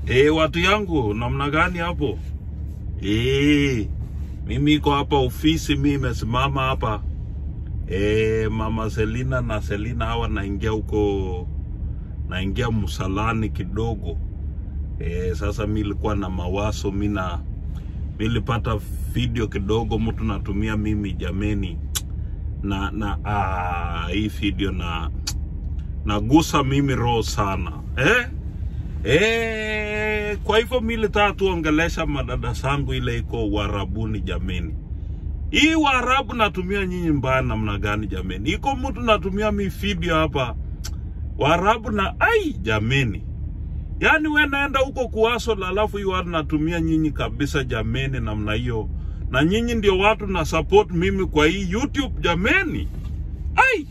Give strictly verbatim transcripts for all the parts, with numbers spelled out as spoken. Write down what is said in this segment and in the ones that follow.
Eh, watu yangu, namna gani hapo? Eh, mimi iko hapa ofisi, mimi nimesimama hapa. Eh, mama Selina na Selina hawa naingia huko, naingia msalani kidogo. Eh, sasa mimi nilikuwa na mawazo, mimi na nilipata video kidogo mtu natumia mimi jameni. Na na ah hii video na nagusa mimi roho sana. Eh? Eh, kwa hivyo mimi nilitaka tuongelesha madada zangu ile iko Warabuni jameni. Hii Warabu natumia nyinyi mbaya namna gani jameni? Iko mtu natumia mi video hapa Warabu na ai jameni. Yaani wewe naenda huko kuwaso alafu hiyo watu natumia nyinyi kabisa jameni namna hiyo. Na nyinyi ndio watu na support mimi kwa hii YouTube jameni. Ai!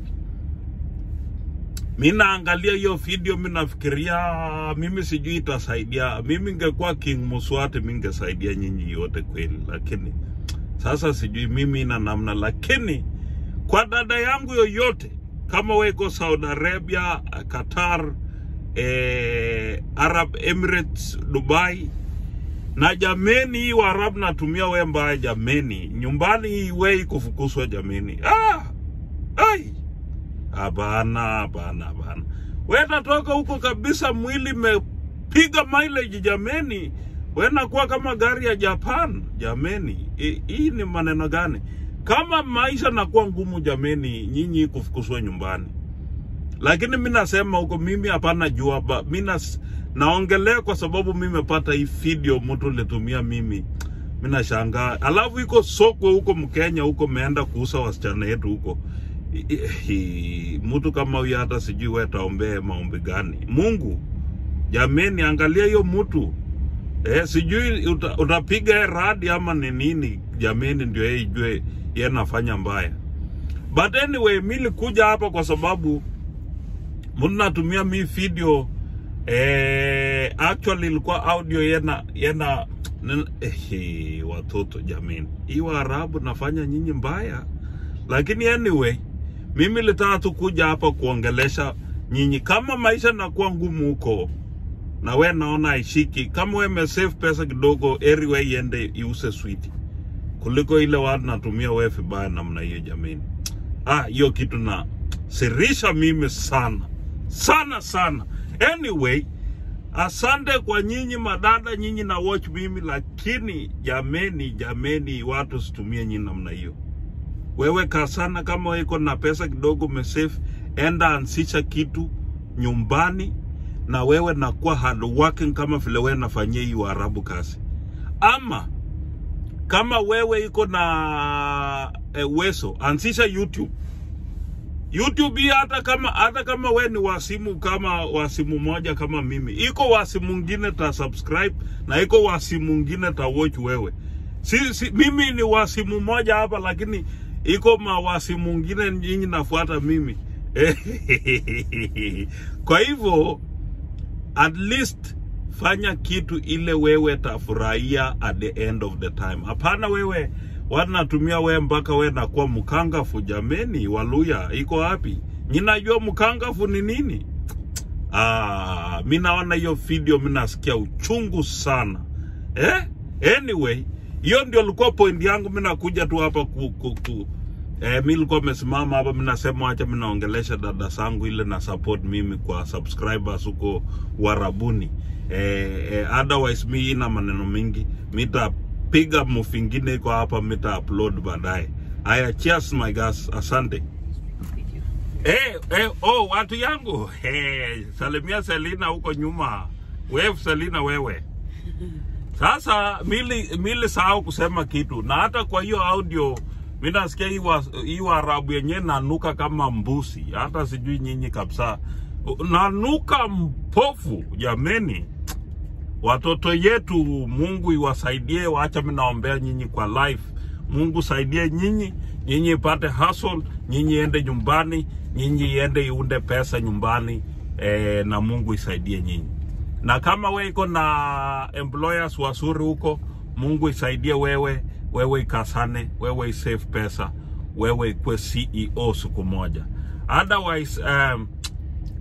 Mimi naangalia hiyo video, mimi nafikiria mimi sijui itasaidia. Mimi ningekuwa King Muswati mimi ningesaidia nyinyi yote kweli, lakini sasa sijui mimi na namna. Lakini kwa dada yangu yoyote kama weko Saudi Arabia, Qatar, eh, Arab Emirates, Dubai, na jameni hii Waarabu natumia we mbaya jameni. Nyumbani hii we kufukuswa jameni. Ah! Ai! Abana, abana, abana. We natoka huko kabisa mwili mepiga mileage jameni. We nakuwa kama gari ya Japan jameni. Hii ni maneno gani? Kama maisha nakuwa ngumu jameni, nyinyi kufukuswa nyumbani. Lakini mimi nasema huko mimi hapana jua ba. Mimi naongelea kwa sababu mimi nimepata hii video mtu litumia mimi. Mimi nashangaa. Alafu iko soko huko Mkenya huko meenda kuuza wasichana yetu huko. Mtu kama huyu hata sijui wewe taombee maombi gani. Mungu jameni, angalia hiyo mtu. Eh, sijui uta, utapiga radi ama ni nini jameni ndio yeye ijue yeye anafanya mbaya. But anyway, mimi nilikuja hapa kwa sababu mtu natumia mi video eh actually ilikuwa audio yena yena eh watoto jameni. Hii Waarabu nafanya nyinyi mbaya. Lakini anyway, mimi nilitaka tu kuja hapa kuongelesha nyinyi kama maisha nakuwa ngumu huko. Na we naona ishiki, kama we me save pesa kidogo, eri we yende iuse sweet. Kuliko ile watu natumia we vibaya namna hiyo jameni. Ah, hiyo kitu na sirisha mimi sana. Sana sana. Anyway, asante kwa nyinyi madada, nyinyi na watch mimi, lakini jameni, jameni watu situmie nyinyi namna hiyo. Wewe kasana kama wewe iko na pesa kidogo umesave, enda ansisha kitu nyumbani na wewe nakuwa hard working kama vile wewe nafanyia hii Waarabu kazi. Ama kama wewe iko na e, uwezo, ansisha YouTube. YouTube hii hata kama hata kama wewe ni wasimu kama wasimu moja kama mimi. Iko wasimu mwingine ta subscribe na iko wasimu mwingine ta watch wewe. Si, si mimi ni wasimu moja hapa lakini iko mawasi mwingine nyinyi nafuata mimi. Kwa hivyo at least fanya kitu ile wewe tafurahia at the end of the time. Hapana wewe wanatumia wewe mpaka wewe nakuwa mkangafu jameni. Waluya iko wapi? Ninajua mkangafu ni nini? Ah, mimi naona hiyo video mimi nasikia uchungu sana. Eh? Anyway, hiyo ndio ilikuwa point yangu. Mimi nakuja tu hapa ku, ku, ku. Eh, mimi nilikuwa nimesimama hapa, mimi nasema acha mimi naongelesha dada zangu ile na support mimi kwa subscribers huko Warabuni. Eh, eh otherwise mimi ina maneno mingi. Mitapiga mufingine iko hapa, mita upload baadaye. Aya, cheers my guys, asante. Eh, eh, oh watu yangu. Eh, salimia Selina huko nyuma. Wave Selina wewe. Sasa mili mili sahau kusema kitu. Na hata kwa hiyo audio mimi nasikia hii Waarabu yenyewe nanuka kama mbusi. Hata sijui nyinyi kabisa. Nanuka mpofu jameni. Watoto yetu Mungu iwasaidie, waacha mimi naombea nyinyi kwa life. Mungu saidie nyinyi, nyinyi ipate hustle, nyinyi ende nyumbani, nyinyi ende iunde pesa nyumbani, eh, na Mungu isaidie nyinyi. Na kama wewe iko na employers wazuri huko, Mungu isaidie wewe, wewe ikasane, wewe isave pesa, wewe ikwe C E O siku moja. Otherwise, um,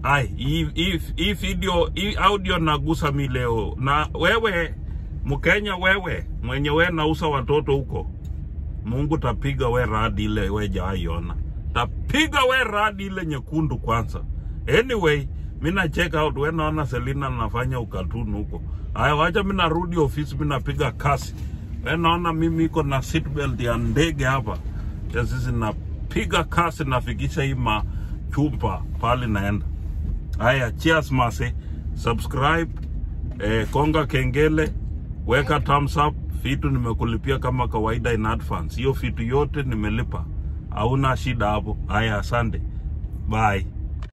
Hai, hii video, hii audio nagusa mi leo. Na wewe, Mkenya wewe, mwenye we nausa watoto huko, Mungu tapiga we radi ile we jaiona. Tapiga we radi ile nyekundu kwanza. Anyway, mina check out, we naona Selina nafanya ukatunu huko. Haya, wacha mina rudi ofisi, mina piga kasi. We naona mimi iko na seatbelt ya ndege hapa. Ya sisi napiga kasi nafikisha hii machumba pali naenda. Haya, cheers mase. Subscribe, eh, konga kengele, weka thumbs up. Vitu nimekulipia kama kawaida in advance. Hiyo vitu yote nimelipa. Hauna shida hapo. Haya, asante. Bye.